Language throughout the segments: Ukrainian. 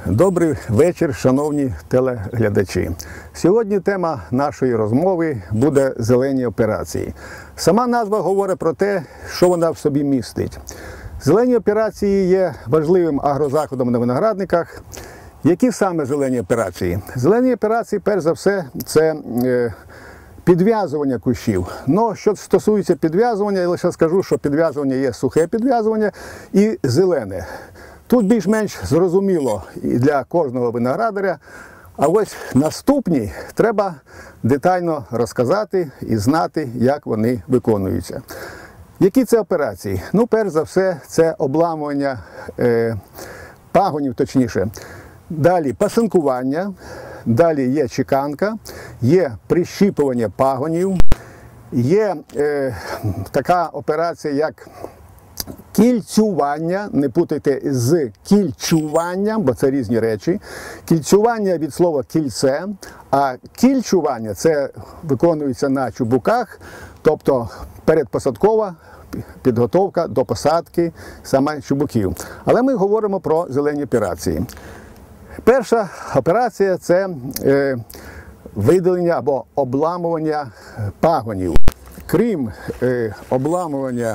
Добрий вечір, шановні телеглядачі. Сьогодні тема нашої розмови буде «Зелені операції». Сама назва говорить про те, що вона в собі містить. Зелені операції є важливим агрозаходом на виноградниках. Які саме зелені операції? Зелені операції, перш за все, це підв'язування кущів. Но що стосується підв'язування, я лише скажу, що підв'язування є сухе підв'язування і зелене. Тут більш-менш зрозуміло і для кожного виноградаря, а ось наступні треба детально розказати і знати, як вони виконуються. Які це операції? Ну, перш за все, це обламування пагонів, точніше. Далі пасинкування, далі є чеканка, є прищіпування пагонів, є така операція, як кільцювання, не путайте з кільчуванням, бо це різні речі. Кільцювання від слова кільце, а кільчування – це виконується на чубуках, тобто передпосадкова підготовка до посадки саме чубуків. Але ми говоримо про зелені операції. Перша операція – це видалення або обламування пагонів. Крім обламування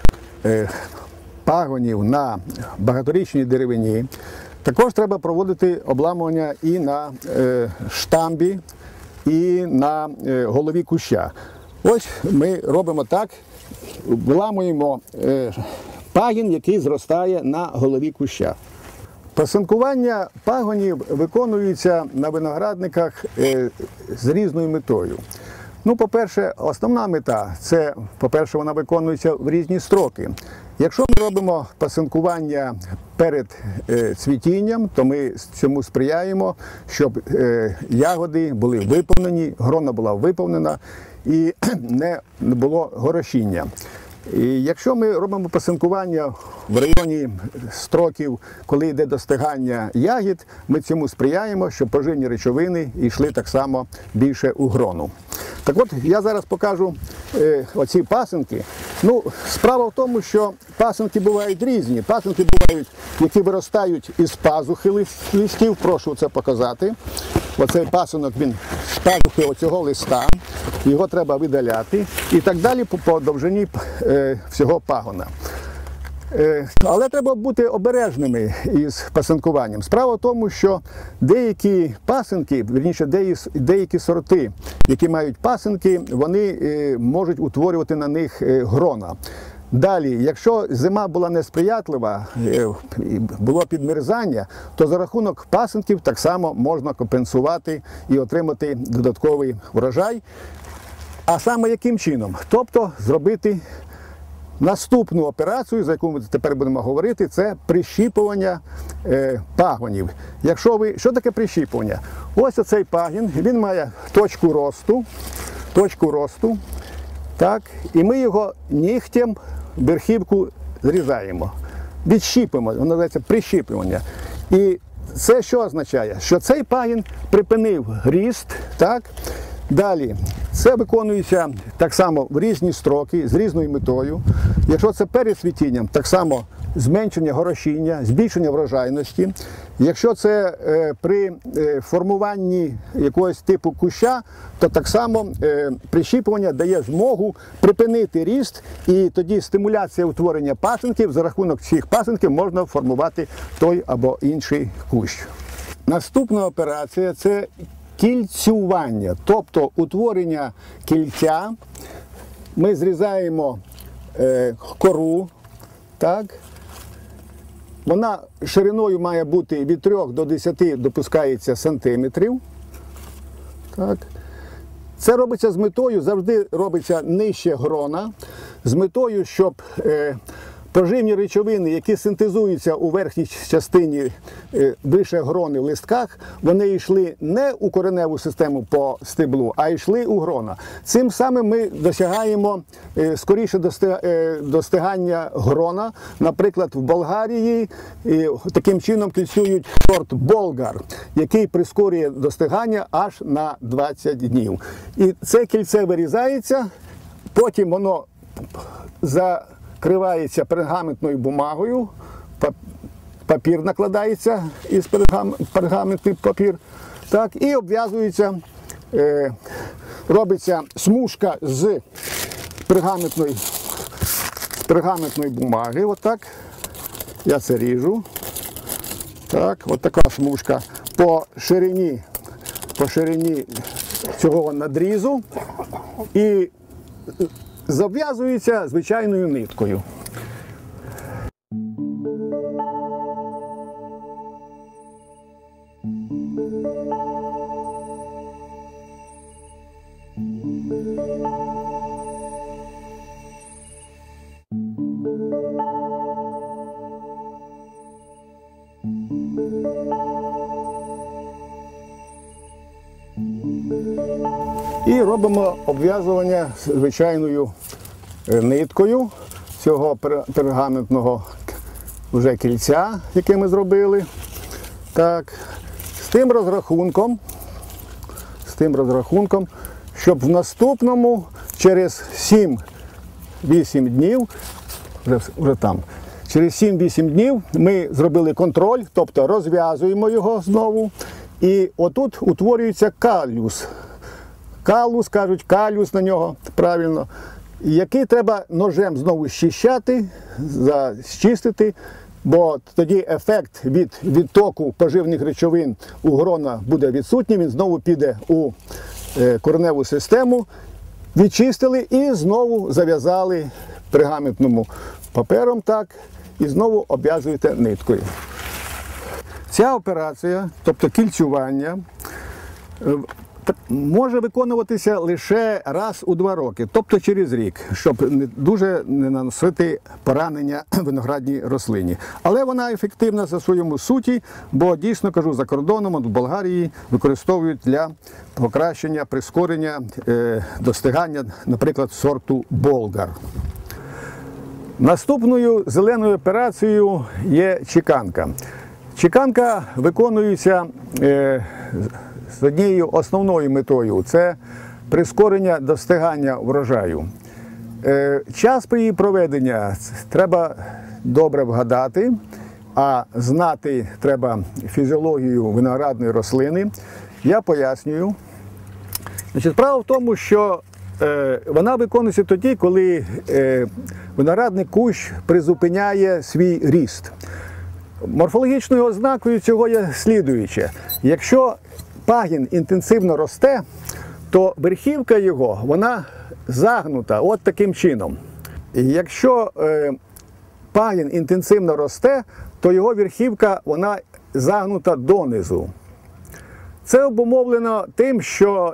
пагонів на багаторічній деревині, також треба проводити обламування і на штамбі, і на голові куща. Ось ми робимо так, виламуємо пагін, який зростає на голові куща. Пасинкування пагонів виконується на виноградниках з різною метою. Ну, по-перше, основна мета – це, по-перше, вона виконується в різні строки. Якщо ми робимо пасинкування перед цвітінням, то ми цьому сприяємо, щоб ягоди були виповнені, грона була виповнена і не було горошіння. І якщо ми робимо пасинкування в районі строків, коли йде достигання ягід, ми цьому сприяємо, щоб поживні речовини йшли так само більше у грону. Так от, я зараз покажу оці пасинки. Ну, справа в тому, що пасинки бувають різні. Пасинки бувають, які виростають із пазухи листів, прошу це показати. Оцей пасинок, він з пазухи оцього листа, його треба видаляти і так далі по довжині всього пагона. Але треба бути обережними із пасинкуванням. Справа в тому, що деякі пасинки, вірніше деякі сорти, які мають пасинки, вони можуть утворювати на них грона. Далі, якщо зима була несприятлива, було підмерзання, то за рахунок пасинків так само можна компенсувати і отримати додатковий врожай. А саме яким чином? Тобто зробити наступну операцію, за яку ми тепер будемо говорити, це прищіпування пагонів. Що таке прищіпування? Ось оцей пагін, він має точку росту, так, і ми його нігтем верхівку зрізаємо, відщіпимо, воно називається прищіпування. І це що означає? Що цей пагін припинив ріст, так. Далі, це виконується так само в різні строки, з різною метою. Якщо це перед цвітінням, так само зменшення горошіння, збільшення врожайності. Якщо це при формуванні якогось типу куща, то так само прищіпування дає змогу припинити ріст, і тоді стимуляція утворення пасинків, за рахунок цих пасинків можна формувати той або інший кущ. Наступна операція – це кільцювання, тобто утворення кільця. Ми зрізаємо кору, так. Вона шириною має бути від 3 до 10 допускається сантиметрів. Так. Це робиться з метою, завжди робиться нижче грона, з метою, щоб поживні речовини, які синтезуються у верхній частині вище грони в листках, вони йшли не у кореневу систему по стеблу, а йшли у грона. Цим самим ми досягаємо скоріше достигання грона. Наприклад, в Болгарії таким чином кільцюють сорт болгар, який прискорює достигання аж на 20 днів. І це кільце вирізається, потім воно закривається пергаментною бумагою, папір накладається із пергаментний папір. Так, і обв'язується, робиться смужка з пергаментної бумаги. Отак. Я це ріжу. Так, от така смужка по ширині цього надрізу і зав'язується звичайною ниткою. І робимо обв'язування звичайною ниткою цього пергаментного вже кільця, яке ми зробили. Так, з тим розрахунком, щоб в наступному через 7-8 днів, через 7-8 днів ми зробили контроль, тобто розв'язуємо його знову, і отут утворюється калюс. Калус, кажуть, калюс на нього, правильно, який треба ножем знову щищати, зчистити, бо тоді ефект від відтоку поживних речовин у грона буде відсутній, він знову піде у кореневу систему, відчистили і знову зав'язали пергаментному папером, так, і знову обв'язуєте ниткою. Ця операція, тобто кільцювання, може виконуватися лише раз у 2 роки, тобто через рік, щоб дуже не наносити поранення виноградній рослині. Але вона ефективна за своєму суті, бо дійсно, кажу, за кордоном, в Болгарії використовують для покращення, прискорення достигання, наприклад, сорту болгар. Наступною зеленою операцією є чеканка. Чеканка виконується з однією основною метою – це прискорення достигання врожаю. Час при її проведення треба добре вгадати, а знати треба фізіологію виноградної рослини. Я пояснюю. Справа в тому, що вона виконується тоді, коли виноградний кущ призупиняє свій ріст. Морфологічною ознакою цього є слідуюче. Якщо пагін інтенсивно росте, то верхівка його, вона загнута от таким чином. І якщо пагін інтенсивно росте, то його верхівка, вона загнута донизу. Це обумовлено тим, що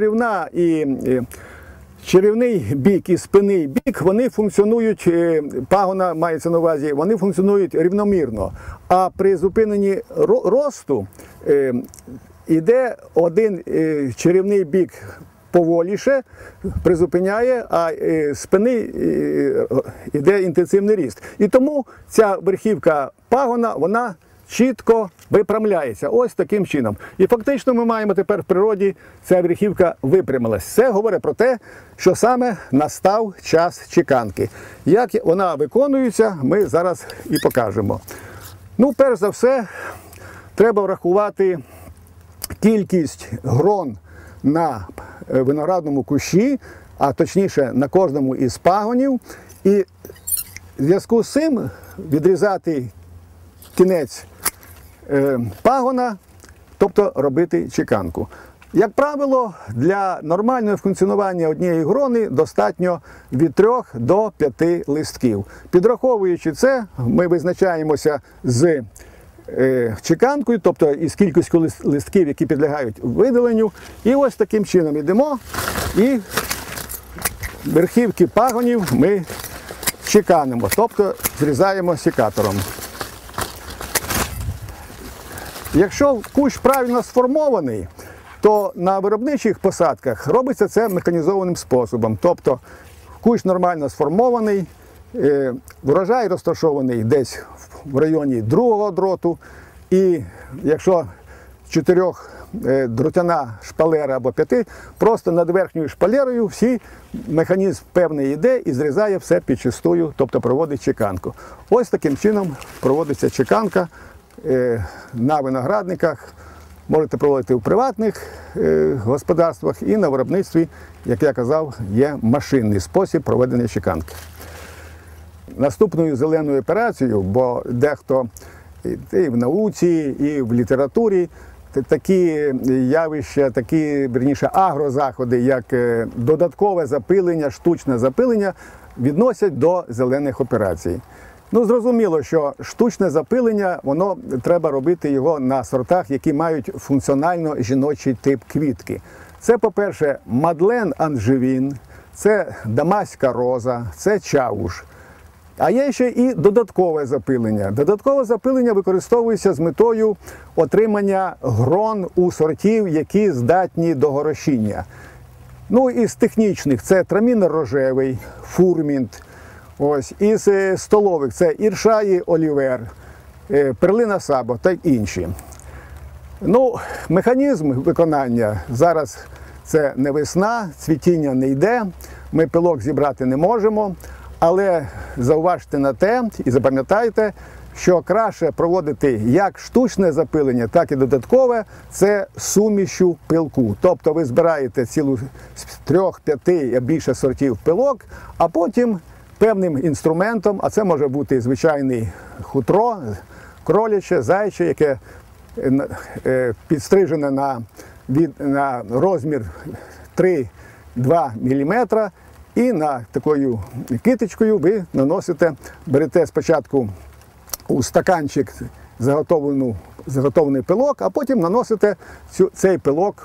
черевний бік і спинний бік, вони функціонують, пагона мається на увазі, вони функціонують рівномірно. А при зупиненні росту іде один черевний бік поволіше, призупиняє, а спини йде інтенсивний ріст. І тому ця верхівка пагона, вона чітко випрямляється. Ось таким чином. І фактично ми маємо тепер в природі, ця верхівка випрямилась. Це говорить про те, що саме настав час чеканки. Як вона виконується, ми зараз і покажемо. Ну, перш за все, треба врахувати кількість грон на виноградному кущі, а точніше на кожному із пагонів. І в зв'язку з цим відрізати кінець пагона, тобто робити чеканку. Як правило, для нормального функціонування однієї грони достатньо від 3 до 5 листків. Підраховуючи це, ми визначаємося з чеканкою, тобто із кількістю листків, які підлягають видаленню. І ось таким чином йдемо і верхівки пагонів ми чеканимо, тобто зрізаємо секатором. Якщо кущ правильно сформований, то на виробничих посадках робиться це механізованим способом. Тобто кущ нормально сформований, врожай розташований десь в районі 2-го дроту. І якщо 4 дротяна шпалера або п'яти, просто над верхньою шпалерою всі механізм певний йде і зрізає все підчистую, тобто проводить чеканку. Ось таким чином проводиться чеканка на виноградниках. Можете проводити у приватних господарствах і на виробництві, як я казав, є машинний спосіб проведення чеканки. Наступною зеленою операцією, бо дехто і в науці, і в літературі такі явища, верніше, агрозаходи, як додаткове запилення, штучне запилення, відносять до зелених операцій. Ну, зрозуміло, що штучне запилення, воно треба робити його на сортах, які мають функціонально жіночий тип квітки. Це, по-перше, Мадлен Анжевін, це Дамаська роза, це Чауш. А є ще і додаткове запилення. Додаткове запилення використовується з метою отримання грон у сортів, які здатні до горошіння. Ну, із технічних це трамінно-рожевий, фурмінт. Ось, із столових це Іршаї Олівер, Перлина Сабо та інші. Ну, механізм виконання зараз це не весна, цвітіння не йде, ми пилок зібрати не можемо, але зауважте на те і запам'ятайте, що краще проводити як штучне запилення, так і додаткове, це сумішю пилку. Тобто ви збираєте цілу з 3-5 і більше сортів пилок, а потім певним інструментом, а це може бути звичайний хутро, кроляче, зайче, яке підстрижене на розмір 3-2 мм, і на такою китичкою ви наносите, берете спочатку у стаканчик заготовлений пилок, а потім наносите цей пилок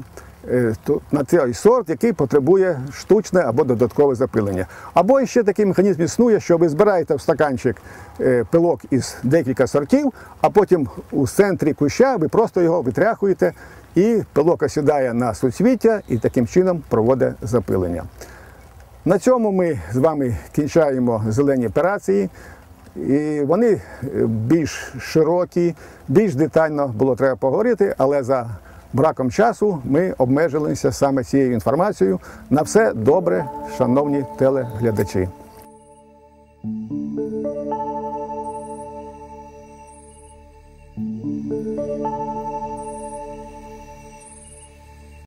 на цей сорт, який потребує штучне або додаткове запилення. Або ще такий механізм існує, що ви збираєте в стаканчик пилок із декілька сортів, а потім у центрі куща ви просто його витряхуєте, і пилок осідає на суцвіття і таким чином проводить запилення. На цьому ми з вами кінчаємо зелені операції. І вони більш широкі, більш детально було треба поговорити, але за браком часу ми обмежилися саме цією інформацією. На все добре, шановні телеглядачі.